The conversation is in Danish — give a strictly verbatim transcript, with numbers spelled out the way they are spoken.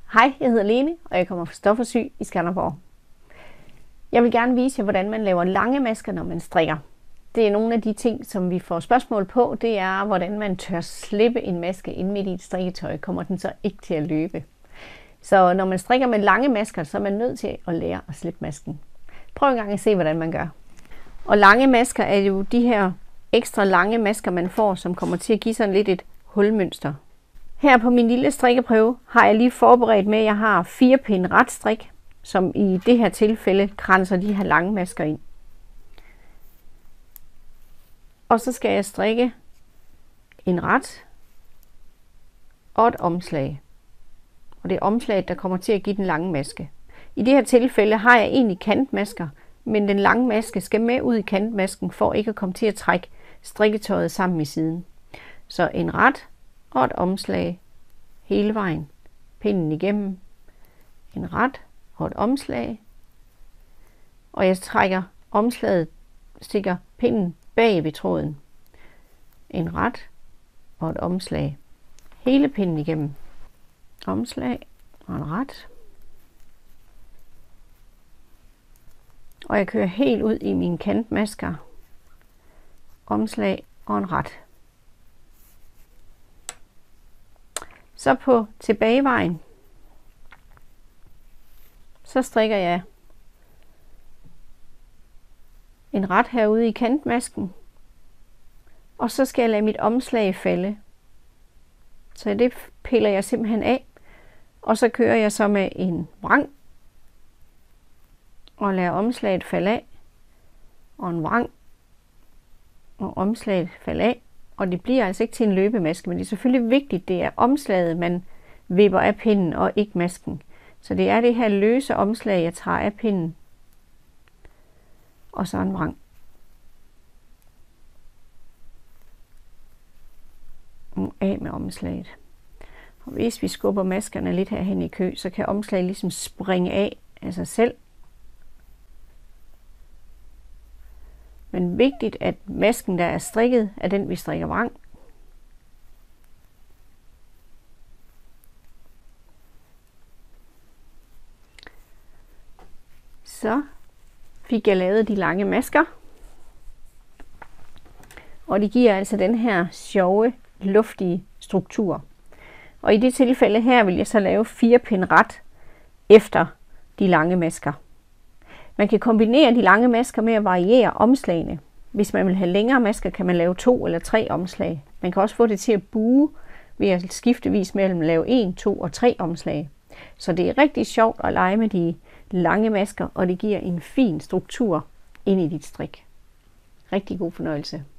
Hej, jeg hedder Lene, og jeg kommer fra Stof og Sy i Skanderborg. Jeg vil gerne vise jer, hvordan man laver lange masker, når man strikker. Det er nogle af de ting, som vi får spørgsmål på. Det er, hvordan man tør slippe en maske ind midt i et strikketøj. Kommer den så ikke til at løbe? Så når man strikker med lange masker, så er man nødt til at lære at slippe masken. Prøv en gang at se, hvordan man gør. Og lange masker er jo de her ekstra lange masker, man får, som kommer til at give sådan lidt et hulmønster. Her på min lille strikkeprøve har jeg lige forberedt med, at jeg har fire pinde retstrik, som i det her tilfælde kranser de her lange masker ind. Og så skal jeg strikke en ret og et omslag. Og det er omslaget, der kommer til at give den lange maske. I det her tilfælde har jeg egentlig kantmasker, men den lange maske skal med ud i kantmasken for ikke at komme til at trække strikketøjet sammen i siden. Så en ret og et omslag hele vejen, pinden igennem, en ret og et omslag, og jeg trækker omslaget, stikker pinden bag ved tråden, en ret og et omslag, hele pinden igennem, omslag og en ret, og jeg kører helt ud i mine kantmasker, omslag og en ret. Så på tilbagevejen, så strikker jeg en ret herude i kantmasken, og så skal jeg lade mit omslag falde. Så det piller jeg simpelthen af, og så kører jeg så med en vrang, og lader omslaget falde af, og en vrang, og omslaget falde af. Og det bliver altså ikke til en løbemaske, men det er selvfølgelig vigtigt, det er omslaget, man vipper af pinden, og ikke masken. Så det er det her løse omslag, jeg tager af pinden. Og så en vrang. Og af med omslaget. Og hvis vi skubber maskerne lidt herhen i kø, så kan omslaget ligesom springe af af sig selv. Men vigtigt, at masken, der er strikket, er den, vi strikker vrang. Så fik jeg lavet de lange masker. Og de giver altså den her sjove, luftige struktur. Og i det tilfælde her vil jeg så lave fire pinde ret efter de lange masker. Man kan kombinere de lange masker med at variere omslagene. Hvis man vil have længere masker, kan man lave to eller tre omslag. Man kan også få det til at buge ved at skiftevis mellem lave en, to og tre omslag. Så det er rigtig sjovt at lege med de lange masker, og det giver en fin struktur ind i dit strik. Rigtig god fornøjelse.